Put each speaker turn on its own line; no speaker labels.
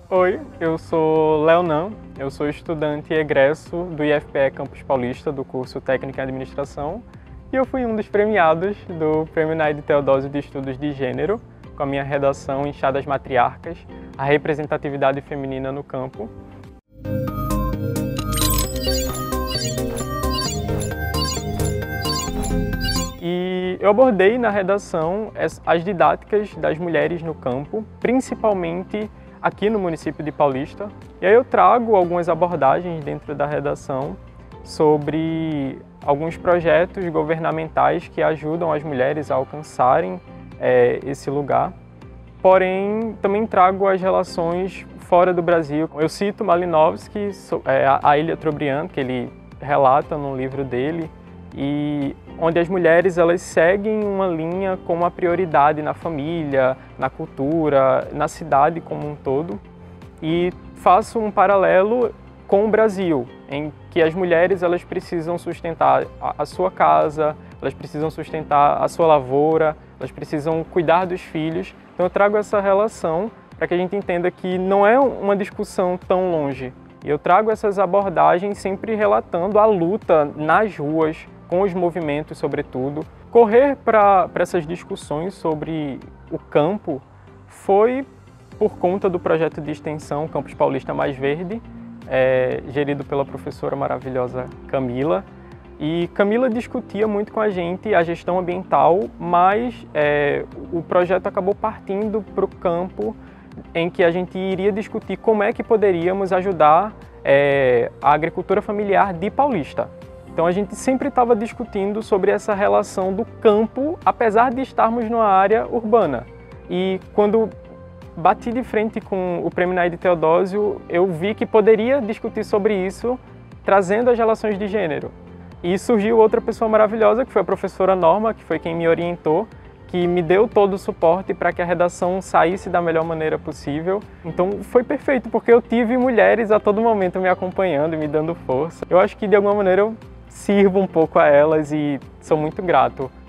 Oi, eu sou Leonan, eu sou estudante egresso do IFPE Campus Paulista, do curso Técnico em Administração, e eu fui um dos premiados do Prêmio Naide Teodósio de Estudos de Gênero, com a minha redação Enxadas Matriarcas, a representatividade feminina no campo. E eu abordei na redação as didáticas das mulheres no campo, principalmente aqui no município de Paulista. E aí eu trago algumas abordagens dentro da redação sobre alguns projetos governamentais que ajudam as mulheres a alcançarem esse lugar. Porém, também trago as relações fora do Brasil. Eu cito Malinowski, a Ilha Trobriand, que ele relata no livro dele, e onde as mulheres elas seguem uma linha como a prioridade na família, na cultura, na cidade como um todo. E faço um paralelo com o Brasil, em que as mulheres elas precisam sustentar a sua casa, elas precisam sustentar a sua lavoura, elas precisam cuidar dos filhos. Então eu trago essa relação para que a gente entenda que não é uma discussão tão longe. Eu trago essas abordagens sempre relatando a luta nas ruas, com os movimentos sobretudo. Correr para essas discussões sobre o campo foi por conta do projeto de extensão Campus Paulista Mais Verde, gerido pela professora maravilhosa Camila. E Camila discutia muito com a gente a gestão ambiental, mas o projeto acabou partindo para o campo em que a gente iria discutir como é que poderíamos ajudar a agricultura familiar de Paulista. Então a gente sempre estava discutindo sobre essa relação do campo, apesar de estarmos numa área urbana. E quando bati de frente com o Prêmio Naide Teodósio, eu vi que poderia discutir sobre isso, trazendo as relações de gênero. E surgiu outra pessoa maravilhosa, que foi a professora Norma, que foi quem me orientou, que me deu todo o suporte para que a redação saísse da melhor maneira possível. Então foi perfeito, porque eu tive mulheres a todo momento me acompanhando e me dando força. Eu acho que de alguma maneira eu sirvo um pouco a elas e sou muito grato